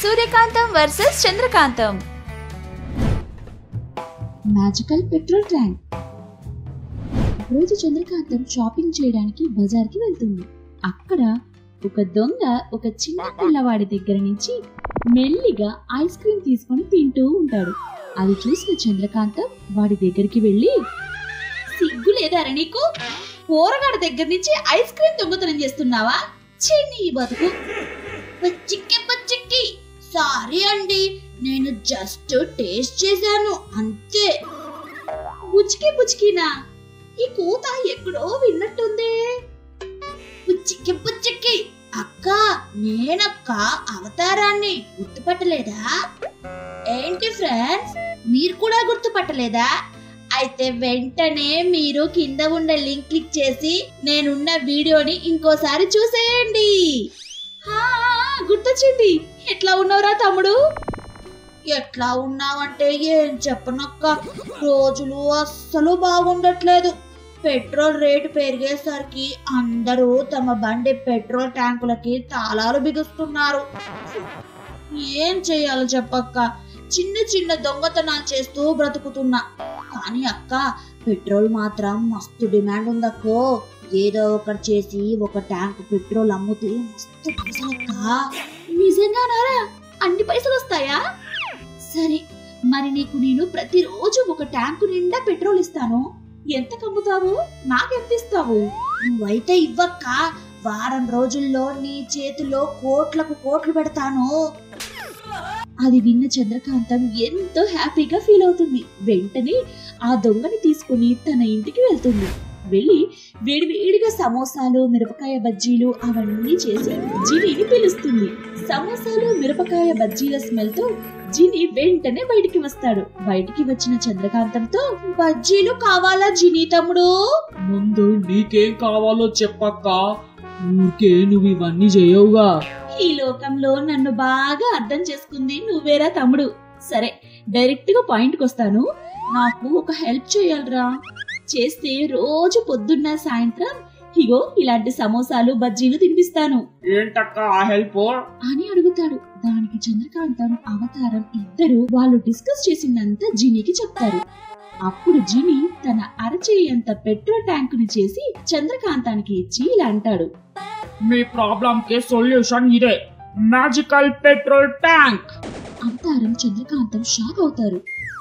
సూర్యకాంతం versus Chandrakantham. Magical petrol tank. రోజు Chandrakantham shopping చేయడానికి బజార్కి వెళ్తుంది. అక్కడ ఒక దొంగ ఒక చిన్న పిల్లవాడి దగ్గర నుంచి మెల్లిగా ఐస్ క్రీమ్ తీసుకొని తింటూ ఉంటాడు. అది చూసిన చంద్రకాంతం వాడి దగ్గరికి వెళ్ళి, సిగ్గు లేదారా నీకు? పోరగాడి దగ్గర నుంచి ఐస్ క్రీమ్ దొంగతనం చేస్తున్నావా? చిన్ని బతుకు. చిక్కి సారీ అండి, నేను జస్ట్ టేస్ట్ చేశాను అంతే. పుచ్చికినా? ఈ కూత ఎక్కడో విన్నట్టుంది. పుచ్చికి అక్క, నేనక్క అవతారాన్ని గుర్తుపట్టలేదా? ఏంటి ఫ్రెండ్స్, మీరు కూడా గుర్తుపట్టలేదా? అయితే వెంటనే మీరు కింద ఉన్న లింక్ క్లిక్ చేసి నేనున్న వీడియోని ఇంకోసారి చూసేయండి. గుర్తొచ్చింది. ఎట్లా ఉన్నావురా తమ్ముడు? ఎట్లా ఉన్నావంటే ఏం చెప్పనక్క, రోజులు అస్సలు బాగుండట్లేదు. పెట్రోల్ రేటు పెరిగేసరికి అందరూ తమ బండి పెట్రోల్ ట్యాంకులకి తాళాలు బిగుస్తున్నారు. ఏం చెయ్యాలో చెప్పక్క, చిన్న చిన్న దొంగతనాలు చేస్తూ బ్రతుకుతున్నా. కానీ అక్క, పెట్రోల్ మాత్రం మస్తు డిమాండ్ ఉందక్కో. ఏదో ఒకటి చేసి ఒక ట్యాంక్ పెట్రోల్ అమ్ముతే మస్తు పైసలక్క. నిజంగానారా? అన్ని పైసలు వస్తాయా? సరే, మరి నీకు నేను ప్రతిరోజు ఒక ట్యాంకు నిండా పెట్రోల్ ఇస్తాను. ఎంత కమ్ముతావు? నాకెంత ఇస్తావు? నువ్వైతే ఇవ్వక్క, వారం రోజుల్లో నీ చేతిలో కోట్లకు కోట్లు పెడతాను. అది విన్న చంద్రకాంతం ఎంతో హ్యాపీగా ఫీల్ అవుతుంది. వెంటనే ఆ దొంగని తీసుకుని తన ఇంటికి వెళ్తుంది. వెళ్ళి వేడివేడిగా సమోసాలు, మిరపకాయ బజ్జీలు అవన్నీ చేసి జినీని పిలుస్తుంది. సమోసాలు, మిరపకాయ బజ్జీల స్మెల్ తో జిని వెంటనే బయటికి వస్తాడు. బయటికి వచ్చిన చంద్రకాంతంతో, బజ్జీలు కావాలా జిని తమ్ముడు? ముందు నీకేం కావాలో చెప్పక్క, ఊరికే నువ్వు ఇవన్నీ చేయవుగా. ఈ లోకంలో నన్ను బాగా అర్థం చేసుకుంది నువ్వేరా తమ్ముడు. సరే, డైరెక్ట్ గా పాయింట్ కొస్తాను. నాకు ఒక హెల్ప్ చేయాలరా. చేస్తే రోజు పొద్దున్న సాయంత్రం ఇగో ఇలాంటి సమోసాలు, బజ్జీలు తినిపిస్తాను. ఏంటక్క ఆ హెల్ప్ అని అడుగుతాడు. దానికి చంద్రకాంతం, అవతారం ఇద్దరు వాళ్ళు డిస్కస్ చేసిందంతా జినీకి చెప్తారు. అప్పుడు జిని తన అరచేయంత పెట్రోల్ ట్యాంక్ ని చేసి చంద్రకాంతానికి ఇచ్చి ఇలా అంటాడు, మీ ప్రాబ్లం కి సొల్యూషన్ ఇదే, మ్యాజికల్ పెట్రోల్ ట్యాంక్. అవతారం, చంద్రకాంతం షాక్ అవుతారు.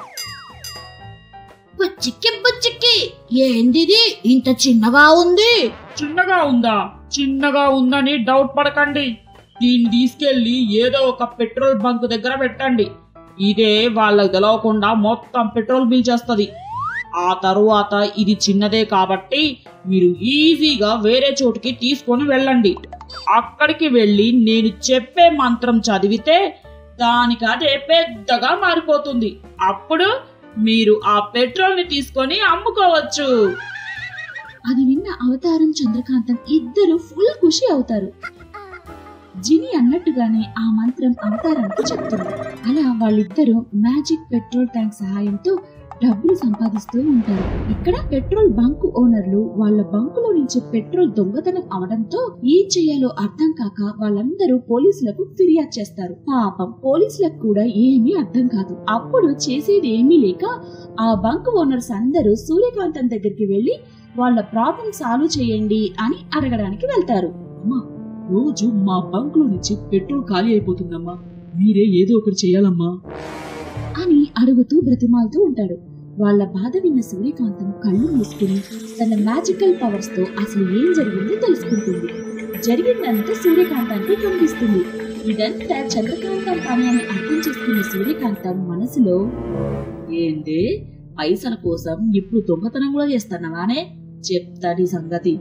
బుచ్చికి ఏందిది ఇంత చిన్నగా ఉంది? చిన్నగా ఉందని డౌట్ పడకండి. దీన్ని తీసుకెళ్లి ఏదో ఒక పెట్రోల్ బంక్ దగ్గర పెట్టండి. ఇదే వాళ్ళకి తెలవకుండా మొత్తం పెట్రోల్ బిల్ చేస్తుంది. ఆ తరువాత ఇది చిన్నదే కాబట్టి మీరు ఈజీగా వేరే చోటుకి తీసుకొని వెళ్ళండి. అక్కడికి వెళ్ళి నేను చెప్పే మంత్రం చదివితే దానికి అదే పెద్దగా మారిపోతుంది. అప్పుడు మీరు ఆ పెట్రోల్ ని తీసుకొని అమ్ముకోవచ్చు. అది విన్న అవతారం, చంద్రకాంతం ఇద్దరు ఫుల్ ఖుషి అవుతారు. జిని అన్నట్టుగానే ఆ మంత్రం అవతారానికి చెప్తుంది. అలా వాళ్ళిద్దరూ మ్యాజిక్ పెట్రోల్ ట్యాంక్ సహాయంతో డబ్బులు సంపాదిస్తూ ఉంటారు. ఇక్కడ పెట్రోల్ బంక్ ఓనర్లు వాళ్ళ బంకులో నుంచి పెట్రోల్ దొంగతనం అవడంతో ఏం చేయాలో అర్థం కాక వాళ్ళందరూ పోలీసులకు ఫిర్యాదు చేస్తారు. పాపం పోలీసులకు కూడా ఏమీ అర్థం కాదు. అప్పుడు చేసేది ఏమీ లేక ఆ బంక్ ఓనర్స్ అందరూ సూర్యకాంతం దగ్గరికి వెళ్లి వాళ్ళ ప్రాబ్లం సాల్వ్ చేయండి అని అడగడానికి వెళ్తారు. అమ్మా, రోజు మా బంక్ లో నుంచి పెట్రోల్ ఖాళీ అయిపోతుందమ్మా, మీరే ఏదో ఒకటి చేయాలమ్మా అని అడుగుతూ బ్రతిమాలుతూ ఉంటాడు. వాళ్ళ బాధ విన్న సూర్యకాంతం కళ్ళు మూసుకుని తన మ్యాజికల్ పవర్స్ తో అసలు ఏం జరిగిందో తెలుసుకుంటుంది. జరిగిందంతా సూర్యకాంతానికి కనిపిస్తుంది. ఇదంతా చంద్రకాంతం పని అని అర్థం చేసుకున్న సూర్యకాంతం మనసులో, ఏందే పైసల కోసం ఇప్పుడు దొంగతనం కూడా చేస్తున్నావానే, చెప్తాని సంగతి.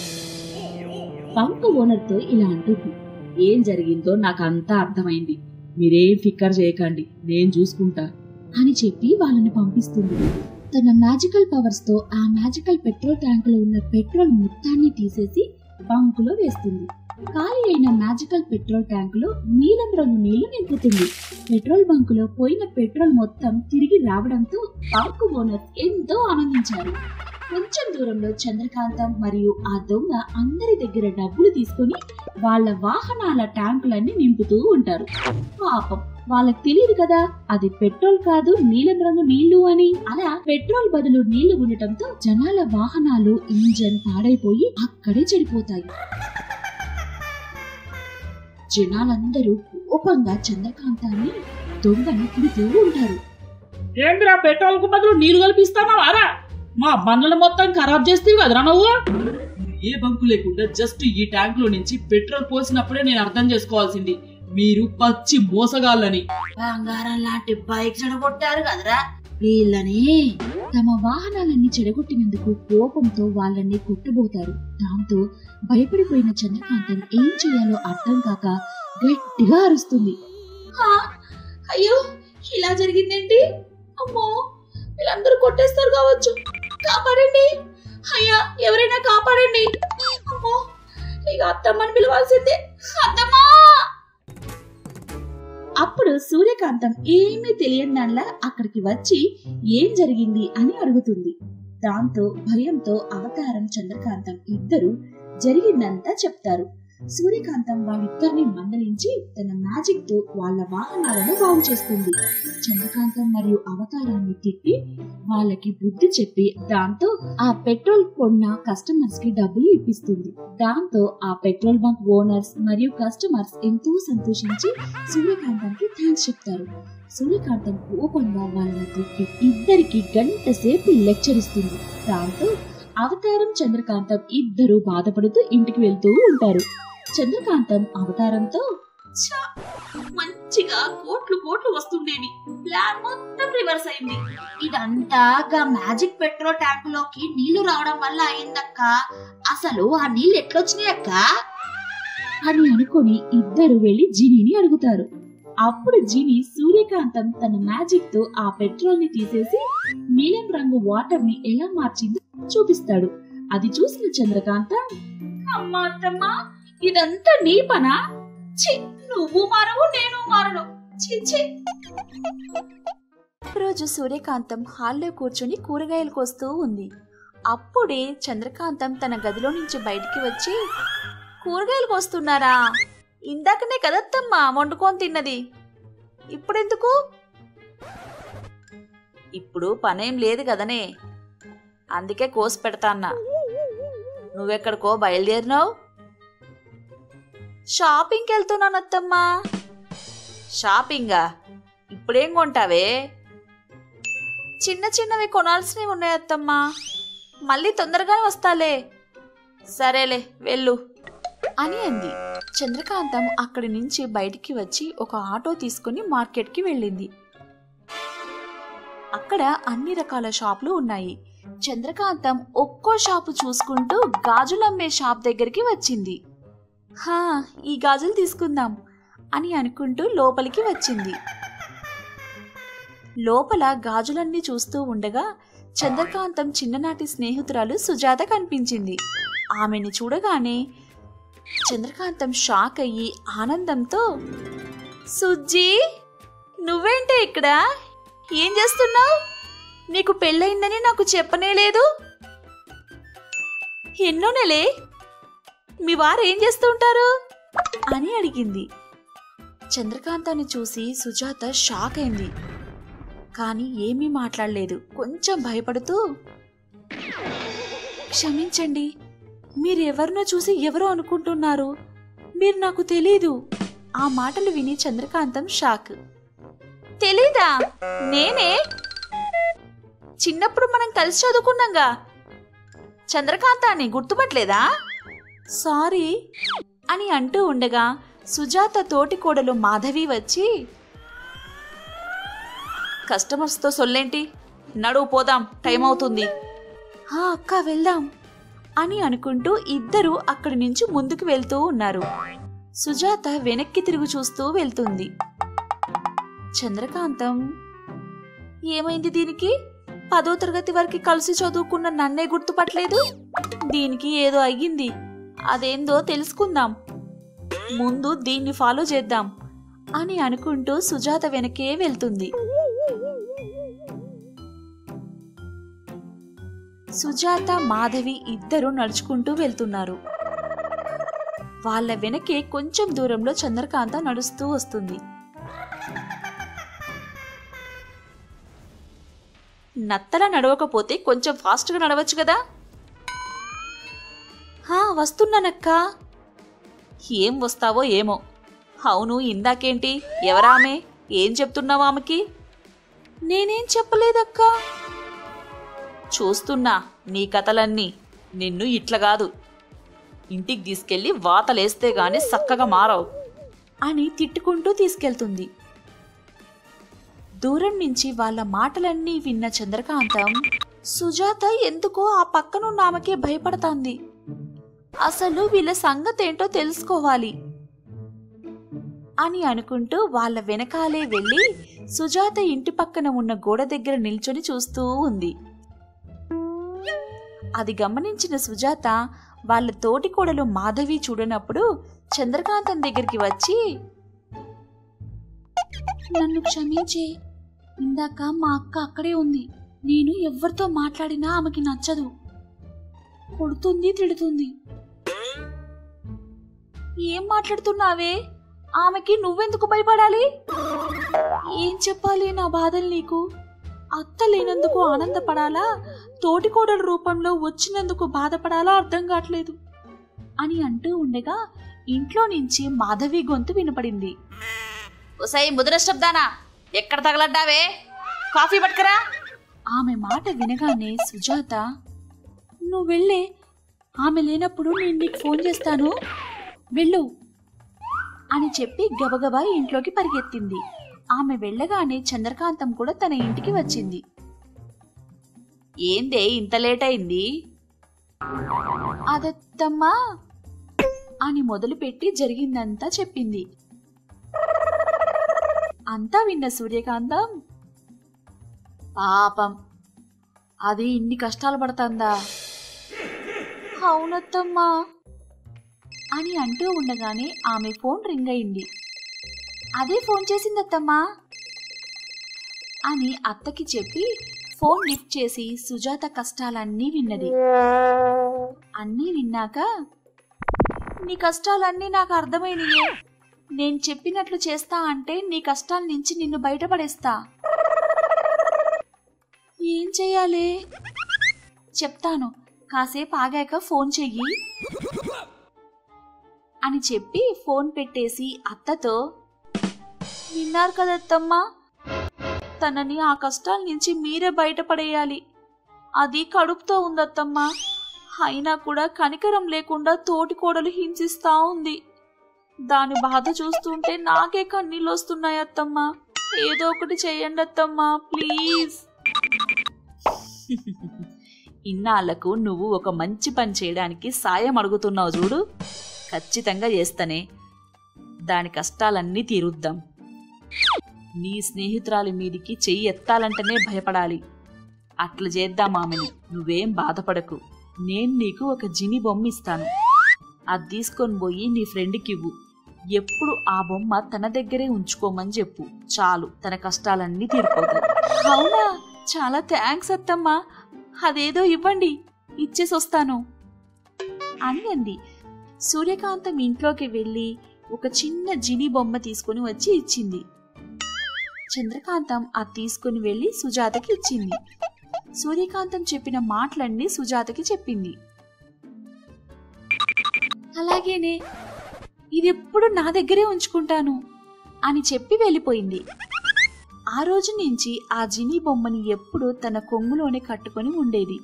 బంక్ ఓనర్ తో ఇలా అంటుంది, ఏం జరిగిందో నాకు అంతా అర్థమైంది, మీరేం ఫిక్కర్ చేయకండి, నేను చూసుకుంటా అని చెప్పి వాళ్ళని పంపిస్తుంది. తన మ్యాజికల్ పవర్స్ తో ఆ మ్యాజికల్ పెట్రోల్ ట్యాంక్ లో ఉన్న పెట్రోల్ మొత్తాన్ని తీసేసి బంకులో వేస్తుంది. ఖాళీ అయిన మ్యాజికల్ పెట్రోల్ ట్యాంక్ లో నీలం రంగు నీళ్లు నింపుతుంది. పెట్రోల్ బంకులో పోయిన పెట్రోల్ మొత్తం తిరిగి రావడంతో బంక్ ఓనర్ ఎంతో ఆనందించారు. కొంచెం దూరంలో చంద్రకాంతం మరియు ఆ దొంగ అందరి దగ్గర డబ్బులు తీసుకొని వాళ్ళ వాహనాల ట్యాంకులన్నీ నింపుతూ ఉంటారు. పాపం వాళ్ళకి తెలియదు కదా అది పెట్రోల్ కాదు నీలం రంగు నీళ్లు అని. అలా పెట్రోల్ బదులు నీళ్లు ఉండటంతో జనాల వాహనాలు ఇంజన్ పాడైపోయి అక్కడే చెడిపోతాయి. జనాలందరూ కోపంగా చంద్రకాంతాన్ని దొంగని తిడుతూ ఉంటారు. ఏంద్రా పెట్రోల్ కు బదులు నీళ్లు కల్పిస్తావా? మా బండ్లను మొత్తం ఖరాబ్ చేస్తేవి కదరా నువ్వు. ఏ బంకు లేకుండా జస్ట్ ఈ ట్యాంక్ లో నుంచి పెట్రోల్ పోసినప్పుడే నేను అర్థం చేసుకోవాల్సింది మీరు పచ్చి మోసగాళ్ళని. బంగారం లాంటి బైక్ చెడగొట్టారు కదరా వీళ్ళని. తమ వాహనాలన్నీ చెడగొట్టినందుకు కోపంతో వాళ్ళని కొట్టబోతారు. దాంతో భయపడిపోయిన చంద్రకాంతం ఏం చేయాలో అర్థం కాక గట్టిగా అరుస్తుంది. అయ్యో ఇలా జరిగిందేంటి? అమ్మో వీళ్ళందరూ కొట్టేస్తారు కావచ్చు. కాపాడండి అయ్యా, ఎవరైనా కాపాడండి. అమ్మో ఇక అత్తమ్మని పిలవాల్సిందే. అత్తమ్మా! అప్పుడు సూర్యకాంతం ఏమీ తెలియని దానిలా అక్కడికి వచ్చి ఏం జరిగింది అని అడుగుతుంది. దాంతో భయంతో అవతారం చంద్రకాంతం ఇద్దరు జరిగిందంతా చెప్తారు. సూర్యకాంతం వాళ్ళిద్దరిని మందలించి తన మ్యాజిక్ తో వాళ్ళ వాహనాలను బాగు చేస్తుంది. చంద్రకాంతం మరియు అవతారాన్ని తిట్టి వాళ్ళకి బుద్ధి చెప్పి దాంతో ఆ పెట్రోల్ కొన్న కస్టమర్స్ కి డబ్బులు ఇప్పిస్తుంది. దాంతో ఆ పెట్రోల్ బంక్ ఓనర్స్ మరియు కస్టమర్స్ ఎంతో సంతోషించి సూర్యకాంతానికి థ్యాంక్స్ చెప్తారు. సూర్యకాంతం కోపంగా వాళ్ళని తిట్టి ఇద్దరికి గంట సేపు లెక్చర్ ఇస్తుంది. దాంతో అవతారం చంద్రకాంతం ఇద్దరు బాధపడుతూ ఇంటికి వెళ్తూ ఉంటారు. చంద్రకాంతం అవతారంతో మంచిగా కోట్లు వస్తుండేవి, ప్లాన్ మొత్తం రివర్స్ అయింది. ఇదంతా గా మ్యాజిక్ పెట్రోల్ ట్యాంక్ లోకి నీళ్లు రావడం వల్ల అయిందక్క. అసలు ఆ నీళ్లు ఎట్లొచ్చినాయక్క అని అనుకుని ఇద్దరు వెళ్లి జీనీని అడుగుతారు. అప్పుడు జీని సూర్యకాంతం తన మ్యాజిక్ తో ఆ పెట్రోల్ ని తీసేసి నీలం రంగు వాటర్ ని ఎలా మార్చిందో చూపిస్తాడు. అది చూసిన చంద్రకాంతం, అమ్మా అత్తమ్మా ఇదంతా నీ పనా? ఛీ, నువ్వు మారవు నేను మారను. ఛీ. రోజు సూర్యకాంతం హాల్లో కూర్చొని కూరగాయలు కోస్తూ ఉంది. అప్పుడే చంద్రకాంతం తన గదిలో నుంచి బయటికి వచ్చి, కూరగాయలు కోస్తున్నారా? ఇందాకనే కదత్తమ్మా వండుకొని తిన్నది, ఇప్పుడెందుకు? ఇప్పుడు పనేం లేదు కదనే, అందుకే కోసి పెడతాన్నా. నువ్వెక్కడికో బయలుదేరినావు? షాపింగ్కి వెళ్తున్నానత్తమ్మా. షాపింగా? ఇప్పుడేం కొంటావే? చిన్నవి కొనాల్సినవి ఉన్నాయత్తమ్మా, మళ్ళీ తొందరగానే వస్తాలే. సరేలే వెళ్ళు అని అంది. చంద్రకాంతం అక్కడి నుంచి బయటికి వచ్చి ఒక ఆటో తీసుకుని మార్కెట్కి వెళ్ళింది. అక్కడ అన్ని రకాల షాపులు ఉన్నాయి. చంద్రకాంతం ఒక్కో షాపు చూసుకుంటూ గాజులమ్మే షాప్ దగ్గరికి వచ్చింది. ఈ గాజులు తీసుకుందాం అని అనుకుంటూ లోపలికి వచ్చింది. లోపల గాజులన్నీ చూస్తూ ఉండగా చంద్రకాంతం చిన్ననాటి స్నేహితురాలు సుజాత కనిపించింది. ఆమెని చూడగానే చంద్రకాంతం షాక్ అయ్యి ఆనందంతో, సుజ్జీ నువ్వేంటే ఇక్కడ? ఏం చేస్తున్నావు? నీకు పెళ్ళయిందని నాకు చెప్పనే లేదు. ఎన్నో నెలే? మీ వారు ఏం చేస్తూ ఉంటారు అని అడిగింది. చంద్రకాంతాన్ని చూసి సుజాత షాక్ అయింది. కానీ ఏమీ మాట్లాడలేదు. కొంచెం భయపడుతూ, క్షమించండి, మీరెవరినో చూసి ఎవరో అనుకుంటున్నారు, మీరు నాకు తెలీదు. ఆ మాటలు విని చంద్రకాంతం షాక్. తెలీదా? నేనే. చిన్నప్పుడు మనం కలిసి చదువుకున్నాంగా. చంద్రకాంతాన్ని గుర్తుపట్టలేదా? సారీ అని అంటూ ఉండగా సుజాత తోటి కోడలు మాధవి వచ్చి, కస్టమర్స్తో సొల్లేంటి, నడువు పోదాం, టైం అవుతుంది. అక్క వెళ్దాం అని అనుకుంటూ ఇద్దరు అక్కడి నుంచి ముందుకు వెళ్తూ ఉన్నారు. సుజాత వెనక్కి తిరుగు చూస్తూ వెళ్తుంది. చంద్రకాంతం, ఏమైంది దీనికి? 10వ తరగతి వరకు కలిసి చదువుకున్న నన్నే గుర్తుపట్టలేదు. దీనికి ఏదో అయ్యింది, అదేందో తెలుసుకుందాం. ముందు దీన్ని ఫాలో చేద్దాం అని అనుకుంటూ సుజాత వెనకే వెళ్తుంది. సుజాత మాధవి ఇద్దరు నడుచుకుంటూ వెళ్తున్నారు. వాళ్ళ వెనకే కొంచెం దూరంలో చంద్రకాంత నడుస్తూ వస్తుంది. నత్తలా నడవకపోతే కొంచెం ఫాస్ట్గా నడవచ్చు కదా. వస్తున్నానక్క. ఏం వస్తావో ఏమో. అవును, ఇందాకేంటి? ఎవరామె? ఏం చెప్తున్నావు ఆమెకి? నేనేం చెప్పలేదక్కా. చూస్తున్నా నీ కథలన్నీ. నిన్ను ఇట్లా కాదు, ఇంటికి తీసుకెళ్లి వాతలేస్తే గాని చక్కగా మారవు అని తిట్టుకుంటూ తీసుకెళ్తుంది. దూరం నుంచి వాళ్ళ మాటలన్నీ విన్న చంద్రకాంతం, సుజాత ఎందుకో ఆ పక్కనున్న ఆమెకే భయపడతాంది. అసలు వీళ్ళ సంగతేంటో తెలుసుకోవాలి అని అనుకుంటూ వాళ్ళ వెనకాలే వెళ్లి సుజాత ఇంటి పక్కన ఉన్న గోడ దగ్గర నిల్చొని చూస్తూ ఉంది. అది గమనించిన సుజాత వాళ్ళ తోటి కోడలు మాధవి చూడనప్పుడు చంద్రకాంతం దగ్గరికి వచ్చి, నన్ను క్షమించే, ఇందాక మా అక్క అక్కడే ఉంది. నేను ఎవరితో మాట్లాడినా ఆమెకి నచ్చదు, కొడుతుంది, తిడుతుంది. ఏం మాట్లాడుతున్నావే? ఆమెకి నువ్వెందుకు భయపడాలి? ఏం చెప్పాలి నా బాధలు నీకు? అత్త లేనందుకు ఆనందపడాలా, తోటికోడల రూపంలో వచ్చినందుకు బాధపడాలా అర్థం కావట్లేదు అని అంటూ ఉండగా ఇంట్లో నుంచి మాధవి గొంతు వినపడింది. ఒసై ముదరష్టబ్దానా, ఎక్కడ తగలడ్డావే? కాఫీ పట్టుకరా. ఆమె మాట వినగానే సుజాత, నువ్వు వెళ్ళే, ఆమె లేనప్పుడు నేను నీకు ఫోన్ చేస్తాను, వెళ్ళు అని చెప్పి గబగబా ఇంట్లోకి పరిగెత్తింది. ఆమె వెళ్ళగానే చంద్రకాంతం కూడా తన ఇంటికి వచ్చింది. ఏందే ఇంత లేట్ అయింది? అదత్తమ్మా అని మొదలుపెట్టి జరిగిందంతా చెప్పింది. అంతా విన్న సూర్యకాంతం, పాపం అది ఇన్ని కష్టాలు పడుతుందా? అవునత్తమ్మా అని అంటూ ఉండగానే ఆమె ఫోన్ రింగ్ అయింది. అదే ఫోన్ చేసిందత్తమ్మా అని అత్తకి చెప్పి ఫోన్ లిఫ్ట్ చేసి సుజాత కష్టాలన్నీ విన్నది. అన్నీ విన్నాక, నీ కష్టాలన్నీ నాకు అర్థమైనయే, నేను చెప్పినట్లు చేస్తా అంటే నీ కష్టాల నుంచి నిన్ను బయటపడేస్తా. ఏం చెయ్యాలి? చెప్తాను, కాసేపు ఆగాక ఫోన్ చెయ్యి అని చెప్పి ఫోన్ పెట్టేసి అత్తతో, విన్నారు కదత్తమ్మా, తనని ఆ కష్టాల నుంచి మీరే బయటపడేయాలి. అది కడుపుతో ఉందత్తమ్మా, అయినా కూడా కనికరం లేకుండా తోటికోడలు హింసిస్తా ఉంది. దాని బాధ చూస్తుంటే నాకే కన్నీళ్ళు వస్తున్నాయి అత్తమ్మా. ఏదో ఒకటి చెయ్యండి అత్తమ్మా, ప్లీజ్. ఇన్నాళ్లకు నువ్వు ఒక మంచి పని చేయడానికి సాయం అడుగుతున్నావు చూడు, ఖచ్చితంగా చేస్తనే. దాని కష్టాలన్నీ తీరుద్దాం. నీ స్నేహితురాలి మీదికి చెయ్యి ఎత్తాలంటేనే భయపడాలి. అట్లా చేద్దాం ఆమెని. నువ్వేం బాధపడకు. నేను నీకు ఒక జిని బొమ్మ ఇస్తాను, అది తీసుకొని పోయి నీ ఫ్రెండ్కి ఇవ్వు. ఎప్పుడు ఆ బొమ్మ తన దగ్గరే ఉంచుకోమని చెప్పు, చాలు, తన కష్టాలన్నీ తీరిపోతాయి. అవునా, చాలా థ్యాంక్స్ అత్తమ్మా, అదేదో ఇవ్వండి, ఇచ్చేసి వస్తాను అని అంది. సూర్యకాంతం ఇంట్లోకి వెళ్ళి ఒక చిన్న జిని బొమ్మ తీసుకుని వచ్చి ఇచ్చింది. చంద్రకాంతం అది తీసుకుని వెళ్ళి సుజాతకి ఇచ్చింది. సూర్యకాంతం చెప్పిన మాటలన్నీ సుజాతకి చెప్పింది. అలాగేనే, ఇది ఎప్పుడు నా దగ్గరే ఉంచుకుంటాను అని చెప్పి వెళ్ళిపోయింది. ఆ రోజు నుంచి ఆ జిని బొమ్మని ఎప్పుడూ తన కొంగులోనే కట్టుకొని ఉండేది.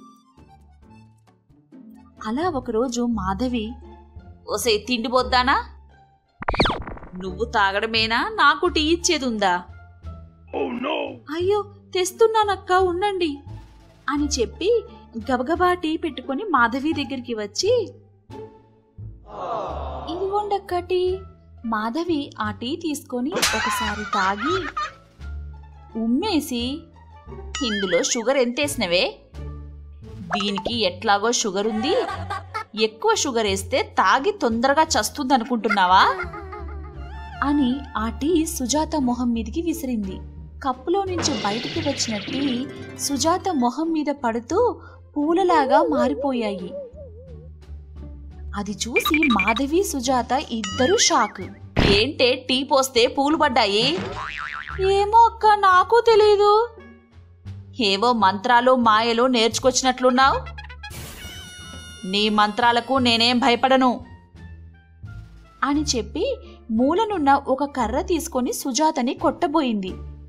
అలా ఒకరోజు మాధవి, ఓసే తిండిపోద్దానా, నువ్వు తాగడమేనా, నాకు టీ ఇచ్చేదుందా? అయ్యో తెస్తున్నానక్క, ఉండండి అని చెప్పి గబగబా టీ పెట్టుకొని మాధవి దగ్గరికి వచ్చి, ఇదిగోండక్క టీ. మాధవి ఆ టీ తీసుకొని ఒకసారి తాగి ఉమ్మేసి, ఇందులో షుగర్ ఎంతేసినవే? దీనికి ఎట్లాగో షుగర్ ఉంది, ఎక్కువ షుగర్ వేస్తే తాగి తొందరగా చస్తుందనుకుంటున్నావా అని ఆ టీ సుజాత మొహం మీదికి విసిరింది. కప్పులో నుంచి బయటికి వచ్చిన టీ సుజాత మొహం మీద పడుతూ పూలలాగా మారిపోయాయి. అది చూసి మాధవి సుజాత ఇద్దరు షాక్. ఏంటే టీ పోస్తే పూలు పడ్డాయి? ఏమో అక్క, నాకు తెలీదు. ఏవో మంత్రాలు మాయలు నేర్చుకొచ్చినట్లున్నావు. నీ మంత్రాలకు నేనేం భయపడను అని చెప్పి మూలనున్న ఒక కర్ర తీసుకొని సుజాతని కొట్టబోయింది.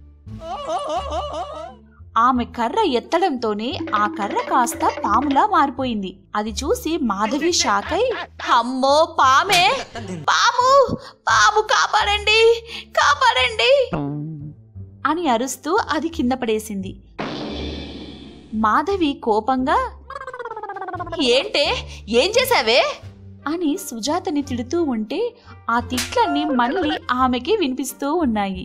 ఆమె కర్ర ఎత్తడంతోనే ఆ కర్ర కాస్త పాములా మారిపోయింది. అది చూసి మాధవి షాక్ అయి, అమ్మో పామే, పాము, పాము, కాపాడండి, కాపాడండి అని అరుస్తూ అది కింద పడేసింది. మాధవి కోపంగా, ఏంటే, ఏం చేశావే అని సుజాతని తిడుతూ ఉంటే ఆ తిట్లన్నీ మళ్ళీ ఆమెకి వినిపిస్తూ ఉన్నాయి.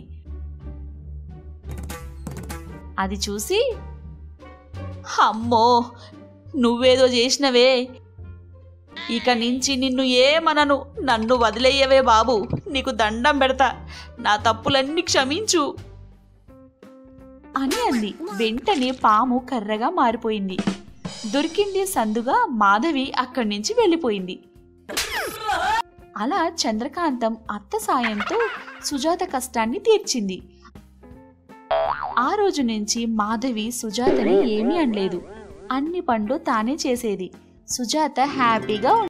అది చూసి, అమ్మో నువ్వేదో చేసినవే, ఇక నుంచి నిన్ను ఏమనను, నన్ను వదిలేయవే బాబు, నీకు దండం పెడతా, నా తప్పులన్నీ క్షమించు అని అంది. వెంటనే పాము కర్రగా మారిపోయింది. దొరికింది సందుగా మాధవి అక్కడి నుంచి వెళ్ళిపోయింది. అలా చంద్రకాంతం అత్త సాయంతో సుజాత కష్టాన్ని తీర్చింది. ఆ రోజు నుంచి మాధవి సుజాతని ఏమీ అనలేదు. అన్ని పనులు తానే చేసేది. సుజాత హ్యాపీగా